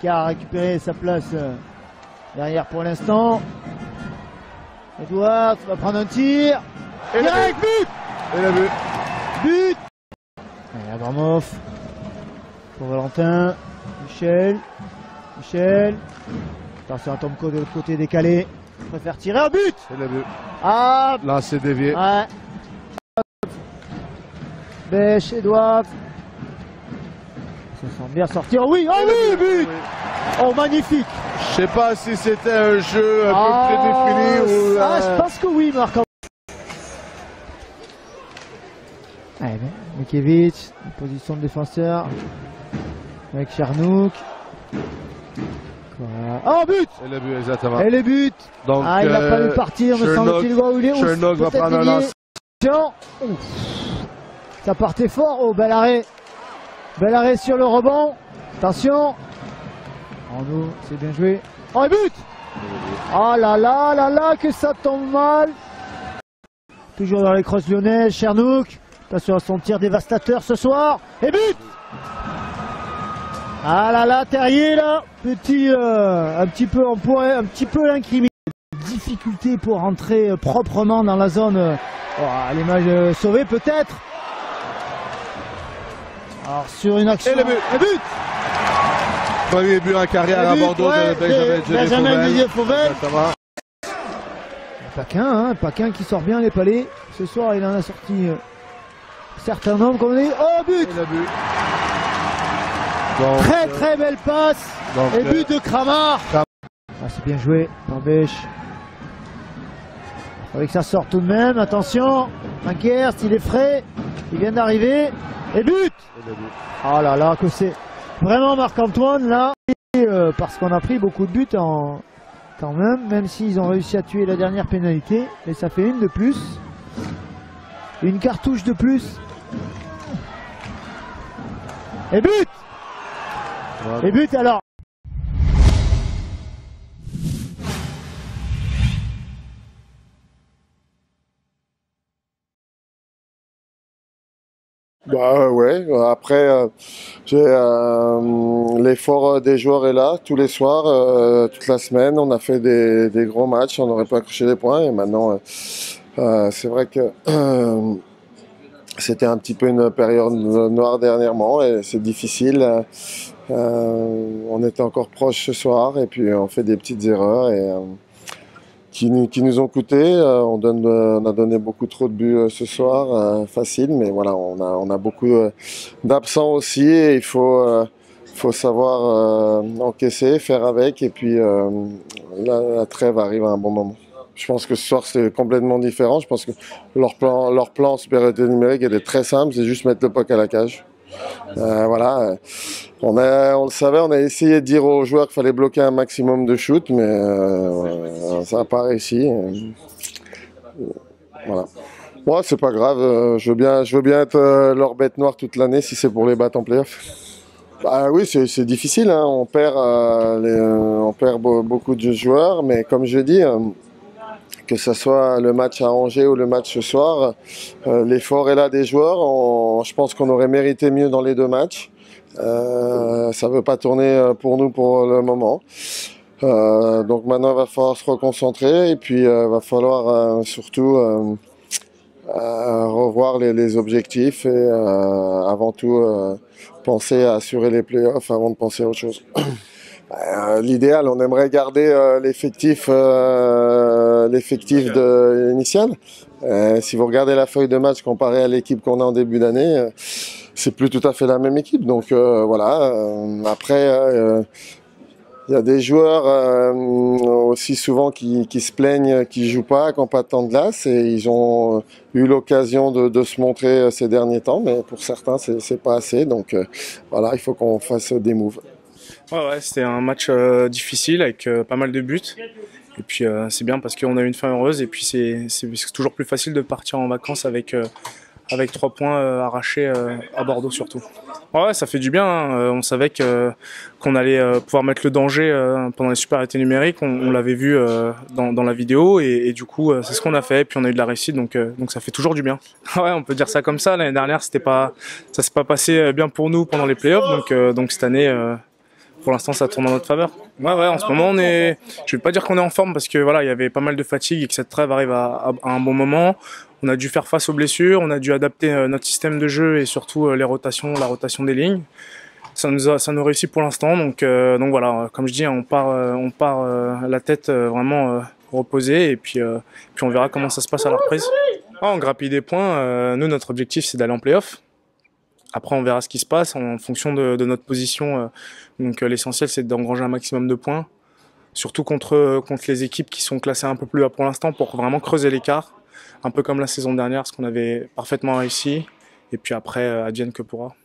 qui a récupéré sa place derrière pour l'instant. Edouard va prendre un tir. Et direct, but. Et le but. But. Et Abramov pour Valentin. Michel. Attention à Tomko de l'autre côté décalé. Il préfère tirer un but. Et le but. Ah. Là, c'est dévié. Ouais. Bêche, Edouard. Ça semble bien sortir. Oui, oh oui, but. Oh, magnifique. Je sais pas si c'était un jeu un peu prédéfini ou... je pense que oui, Marc. Allez, Mikiewicz, en position de défenseur. Avec Chernouk. Voilà. Oh, but. Et le but, exactement. Et le but. Donc, il n'a pas dû partir, me semble-t-il. Où il est. Chernouk va prendre un lance. Ça partait fort. Oh, bel arrêt. Bel arrêt sur le rebond. Attention. Arnaud, c'est bien joué. Oh, et but. Oh là là là là, que ça tombe mal. Toujours dans les crosses lyonnaises, Chernouk. Attention à son tir dévastateur ce soir. Et but. Ah là là, Terrier là. Petit, un petit peu, on pourrait un petit peu l'incriminer. Difficulté pour rentrer proprement dans la zone. L'image sauvée peut-être. Alors sur une action. Et le but. Le but. Premier but en carrière à Bordeaux de Benjamin Didier Fauvel. Exactement. Paquin qui sort bien les palais. Ce soir il en a sorti un certain nombre comme on dit. Oh, but. Et le but. Donc, très belle passe. Et but de Kramar. C'est bien joué par Bêche. Il fallait que ça sorte tout de même. Attention. Mankerst, il est frais. Il vient d'arriver. Et but. Et le but. Oh là là, que c'est vraiment Marc-Antoine là. Parce qu'on a pris beaucoup de buts quand même s'ils ont réussi à tuer la dernière pénalité. Et ça fait une de plus. Une cartouche de plus. Et but. Voilà. Et but alors. Bah ouais, après l'effort des joueurs est là tous les soirs, toute la semaine. On a fait des gros matchs, on n'aurait pas accroché des points et maintenant c'est vrai que c'était un petit peu une période noire dernièrement et c'est difficile. On était encore proche ce soir et puis on fait des petites erreurs et qui nous ont coûté. On a donné beaucoup trop de buts ce soir, facile, mais voilà, on a beaucoup d'absents aussi et il faut savoir encaisser, faire avec et puis la trêve arrive à un bon moment. Je pense que ce soir c'est complètement différent. Je pense que leur plan supériorité numérique était très simple, c'est juste mettre le puck à la cage. Voilà, on le savait, on a essayé de dire aux joueurs qu'il fallait bloquer un maximum de shoots, mais ça n'a pas réussi. Voilà. Ouais, c'est pas grave, je veux bien être leur bête noire toute l'année si c'est pour les battre en playoff. Bah oui, c'est difficile, hein. On perd beaucoup de joueurs, mais comme je dis, que ce soit le match à Angers ou le match ce soir, l'effort est là des joueurs. Je pense qu'on aurait mérité mieux dans les deux matchs. Ça ne veut pas tourner pour nous pour le moment. Donc maintenant, il va falloir se reconcentrer et puis il va falloir surtout revoir les objectifs et avant tout penser à assurer les playoffs avant de penser à autre chose. L'idéal, on aimerait garder l'effectif initial. Si vous regardez la feuille de match comparée à l'équipe qu'on a en début d'année, c'est plus tout à fait la même équipe. Donc voilà. Après, il y a des joueurs aussi souvent qui se plaignent, qui jouent pas, qui n'ont pas de temps de glace, et ils ont eu l'occasion de se montrer ces derniers temps. Mais pour certains, c'est pas assez. Donc voilà, il faut qu'on fasse des moves. Ouais, c'était un match difficile avec pas mal de buts. Et puis c'est bien parce qu'on a eu une fin heureuse et puis c'est toujours plus facile de partir en vacances avec 3 points arrachés à Bordeaux surtout. Ouais, ça fait du bien. On savait qu'on allait pouvoir mettre le danger pendant les supériorités numériques. On l'avait vu dans la vidéo et du coup c'est ce qu'on a fait. Et puis on a eu de la réussite donc ça fait toujours du bien. Ouais, on peut dire ça comme ça. L'année dernière ça s'est pas passé bien pour nous pendant les playoffs donc cette année pour l'instant, ça tourne en notre faveur. Ouais, en ce moment, je vais pas dire qu'on est en forme parce que voilà, il y avait pas mal de fatigue et que cette trêve arrive à un bon moment. On a dû faire face aux blessures, on a dû adapter notre système de jeu et surtout la rotation des lignes. Ça nous réussit pour l'instant, donc voilà, comme je dis, on part la tête vraiment reposée et puis on verra comment ça se passe à la reprise. On grappille des points. Nous, notre objectif, c'est d'aller en play-off. Après, on verra ce qui se passe en fonction de notre position. Donc l'essentiel, c'est d'engranger un maximum de points, surtout contre les équipes qui sont classées un peu plus bas pour l'instant, pour vraiment creuser l'écart, un peu comme la saison dernière, ce qu'on avait parfaitement réussi. Et puis après, advienne que pourra.